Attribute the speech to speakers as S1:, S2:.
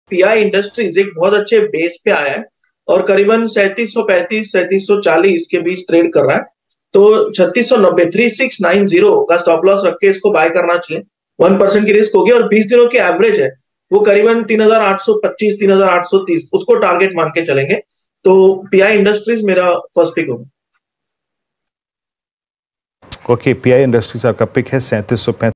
S1: Pi industries एक बहुत अच्छे बेस पे आया है और करीबन 3735 3740 के बीच ट्रेड कर रहा है। तो 3690 3690 का स्टॉप लॉस रख के इसको बाय करना चाहिए। 1% की रिस्क होगी और 20 दिनों की एवरेज है वो करीबन 3825 3830, उसको टारगेट मान के चलेंगे। तो पीआई इंडस्ट्रीज मेरा फर्स्ट पिक होगा।
S2: ओके, पीआई इंडस्ट्रीज आपका पिक है 3735।